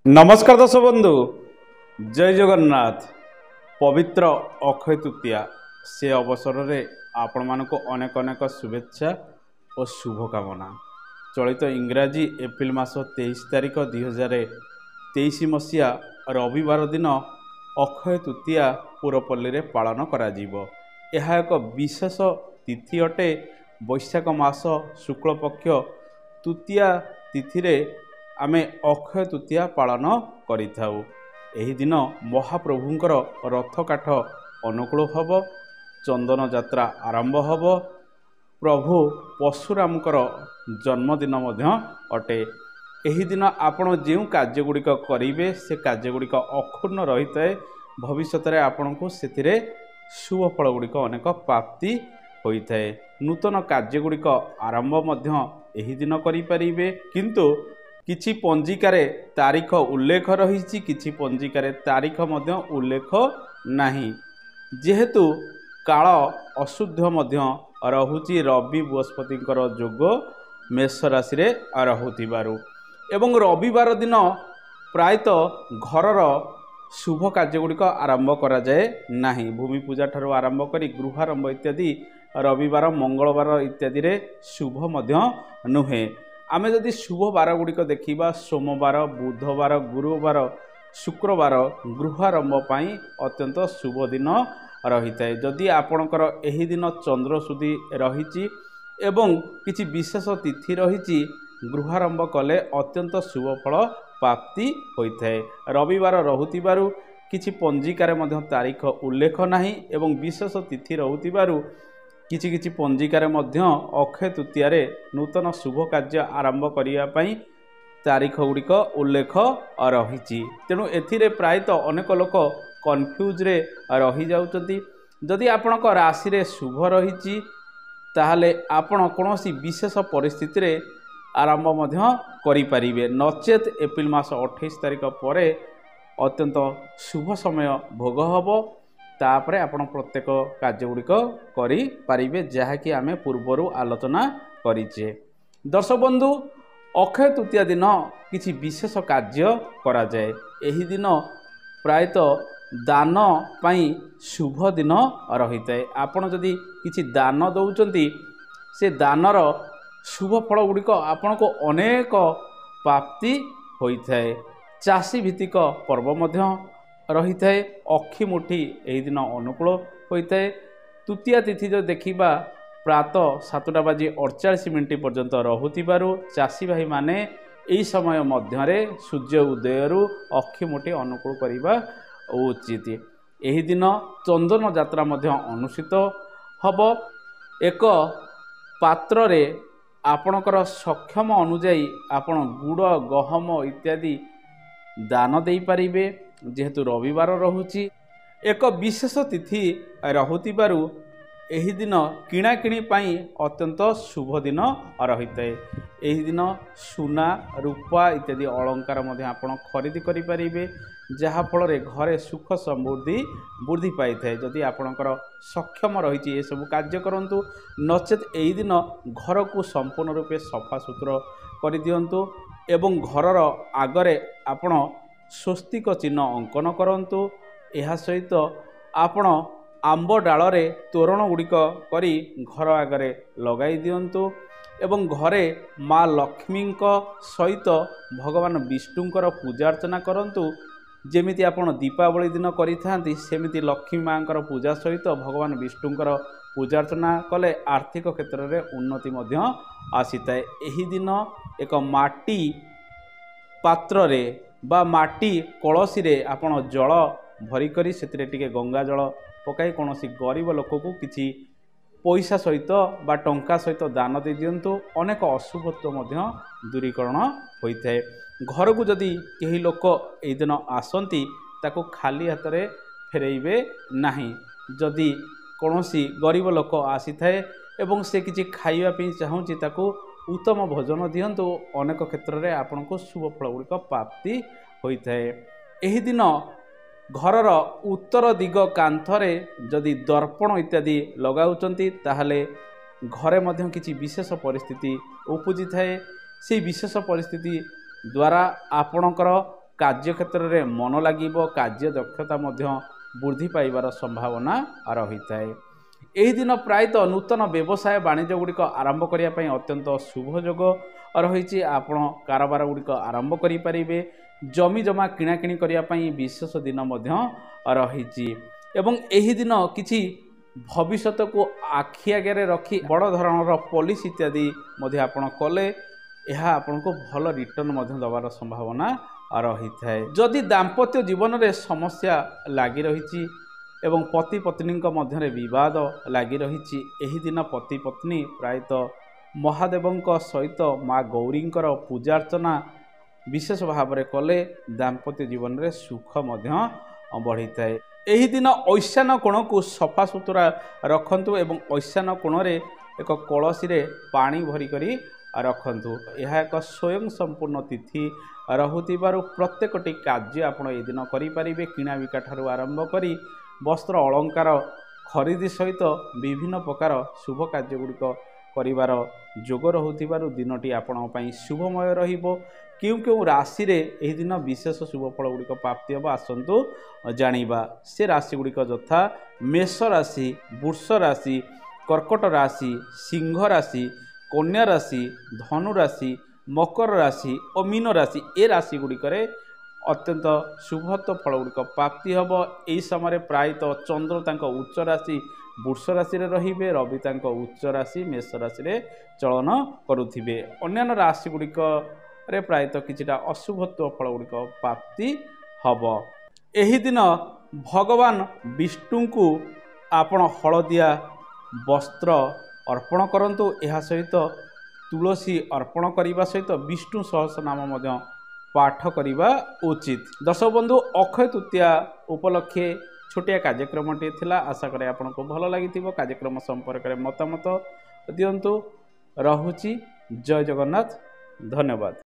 नमस्कार दर्शक बंधु जय जगन्नाथ। पवित्र अक्षय तृतीया से अवसर में आपण मानक अनेक अनेक शुभेच्छा और शुभकामना। चलित इंग्राजी एप्रिल मास 23 तारिख 2023 मसीहा रविवार दिन अक्षय तृतीया पुरपल्ली रे पालन करा जीवो। यह एक विशेष तिथि अटे। वैशाख मास शुक्ल पक्ष तृतीया तिथि रे आमे अक्षय तृतीया पालन करिथाउ। एही दिन महाप्रभुंकर रथ काठ अनुकूल हब, चंदन यात्रा आरंभ हब। प्रभु परशुरामकर जन्मदिन मध्य अटे। एही दिन आपण जो कार्यगुड़िक करेंगे से कार्यगुड़िक अक्षुण्ण रही है। भविष्य में आपण को से शुभ फल गुड़िक अनेक प्राप्ति होता है। नूतन कार्यगुड़िक आरंभ मध्य एही दिन करें, किंतु किछि पंजिकारे तारीख उल्लेख रही, किछि पंजिकारे तारीख मध्य उल्लेख नाही। जेहेतु काल अशुद्ध मध्य रहुछि, रवि बृहस्पतिंकर जोग मेष राशि रे रहुथिबारु एवं रविवार दिन प्रायतः घरर शुभ कार्यगुड़िक आरंभ करा जाए नाही। भूमि पूजा ठारू आरंभ करी गृहारंभ इत्यादि रविवार मंगलवार इत्यादि रे शुभ मध्य नुहे। आमे जदि शुभ बार गुड़िक देखा सोमवार, बुधवार, गुरुवार, शुक्रवार गृहारंभ पाई अत्यंत शुभ दिन रही है। जदि आपणकर एही दिन चंद्र सुधी रही एवं किछि विशेष तिथि रही, गृहारंभ कले अत्यंत शुभ फल प्राप्ति होता है। रविवार रहुतिबारु किछि पंजिकार मध्य तारीख उल्लेख नाही एवं विशेष तिथि रहुतिबारु किछि किछि पंजिकार मध्य अक्षय तृतीया रे नूतन शुभ कार्य आरंभ करिया पई तारीख गुड़िक उल्लेख रही। तेणु एथिरे प्रायतः अनेक लोक कन्फ्यूज रे रही जाउचंती। जदि आपणक राशि रे शुभ रही ताहले आपण कोनोसी विशेष परिस्थिति रे आरंभ मध्य करि परिबे, नचेत एप्रिल मास 28 तारिख परे अत्यंत शुभ समय भोग हबो। तापरे आपण प्रत्येक कार्यगुड़िक करि पारिबे, जहाँकि आमे पूर्वरु आलोचना करिचे। दर्शक बंधु, अक्षय तृतीया दिन किछि विशेष कार्य करा जाए। एही दिन प्रायतः दान पाई शुभ दिन रही है। आपण जदि किछि दान दौचंती से दानर शुभ फल गुड़िक आपण को अनेक प्राप्ति होता है। चाषी भित्तिक पर्व मध्य रही है। अक्षी मुठी यही दिन अनुकूल होता है। तृतीया तिथि जो देखा प्रातः 7:48 पर्यंत रहुथिबारु चाषी भाई माने यही समय मध्य सूर्य उदयरु अक्षी मुठी अनुकूल करने उचित। यही दिन चंदन यात्रा मध्य अनुष्ठित हब। एक पात्र रे आपणकर सक्षम अनुजाई आपण गुड़, गहम इत्यादि दान दे पारिबे। जेहेतु रविवार रहुछि, एक विशेष तिथि रहुथिबारु एही दिन किणाकिणी पाई अत्यंत शुभ दिन रही है। एही दिन सुना, रूपा इत्यादि अलंकार मध्य आपण खरीदी करि परिबे, जहा फल रे घरे सुख समृद्धि वृद्धि पाई थाए। जदि आपणकर सक्षम रही ये सब कार्य करंतु, नचेत एही दिन घर को संपूर्ण रूपे सफा सुतरा कर दियंतु एवं घरर आगरे आपण स्वस्तिक चिन्ह अंकन करंतु। यह सहित आपण आंब डाल रे तोरण गुड़िक करी घर आगरे लगाई दियंतु एवं घरे माँ लक्ष्मी सहित भगवान विष्णुंकर पूजा अर्चना करंतु। जेमिति आपण दीपावली दिन करिथांती सेमिति लक्ष्मी माँकर पूजा सहित भगवान विष्णुंकर पूजा अर्चना कले आर्थिक क्षेत्र में उन्नति मध्य आसीताए। एही दिन एक माटी पात्र रे बा माटी कलसी रे आपण जल भरी करी सेतिरे टिके गंगा जल पकाई कोनोसी गरीब लोक को किछि पैसा सहित बा टंका सहित दान दे दियंतु। अनेक अशुभत्व मध्य दूरीकरण होता है। घर को जदि केही लोक एही दिन आसंती ताको खाली हाथ रे फेरेइबे नाही। जदि कोनोसी गरीब लोक आसी थाए एवं से किछि खाइबा पई चाहूची ताको उत्तम भोजन दियंतु। अनेक क्षेत्र में आपण को शुभ फल गुड़िक प्राप्ति होता है। एही दिन घरर उत्तर दिग कांथरे जदि दर्पण इत्यादि लगाउचंती ताहले घरे मध्य किछि विशेष परिस्थिति उपजी थाए। से विशेष परिस्थिति द्वारा आपणकर କାର୍ଯ୍ୟକ୍ଷେତ୍ର ରେ मन लागिबो कार्य दक्षता मध्य वृद्धि पाइबार संभावना रही थाए। एही दिन प्रायतः नूतन व्यवसाय वाणिज्य गुड़िक आरंभ करिया पई अत्यंत शुभ योग रही। आपण कारोबार गुड़िक आरंभ करि परिबे। जमी जमा किणाकिणी करिया पई विशेष दिन मध्य रही। एवं एही दिन किछि भविष्यत को आखि आगे रखी बड़ धरणर पॉलिसी इत्यादि मध्य आपण कले यह आपन को भल रिटर्न मध्य दबार संभावना रही थाए। जदि दाम्पत्य जीवन में समस्या लगी रही एवं पति पत्नी मध्य विवाद लगी रही, एही दिन पति पत्नी प्रायतः महादेवों सहित माँ गौरींकर पूजार्चना विशेष भाव में कले दाम्पत्य जीवन में सुख मध्य बढ़ी थाए। एही दिन ऐशान कोण को सफा सुतरा रखंतु एवं ऐशान कोण रे एक कलसी रे पानी भरी करी रखंतु। यह एक स्वयं संपूर्ण तिथि रहुतिबारु प्रत्येकटी कार्य आपण ए दिन करि परिबे। किणा बिका ठारू आरंभ करी वस्त्र अलंकार खरीदी सहित विभिन्न प्रकार शुभ कार्य गुड़िक करिवार जोग रहुतिबारु दिनटी आपण पई शुभमय रहिबो। क्यों क्यों राशि रे एही दिन विशेष शुभ फल गुड़िक प्राप्ति हम आसतु जानिबा। से राशि गुड़िक यथा मेष राशि, वृष राशि, कर्कट राशि, सिंह राशि, कन्या राशि, धनु राशि, मकर राशि और मीन राशि। ए राशि गुड़िक अत्यंत शुभत्व फल गुड़िक प्राप्ति हम। यही समय प्रायतः चंद्र तांको उच्च राशि वृष राशि रे रहिबे, रवि तांको उच्च राशि मेष राशि रे चलन करुथिबे। अन्यान्य राशि गुड़िक रे प्रायतः किछिटा अशुभत्व फल गुड़िक प्राप्ति हम। एही दिन भगवान विष्णु को आपण हलदिया वस्त्र अर्पण करंतु। यह सहित तुलसी अर्पण करने सहित विष्णु सहस्रनाम मध्य पाठ करने उचित। दर्शक बंधु, अक्षय तृतीया उपलक्षे छोटिया कार्यक्रम टे थिला। आशा करे आपन को भल लगी। कार्यक्रम संपर्क में मतामत दियंतु। रहुची। जय जगन्नाथ। धन्यवाद।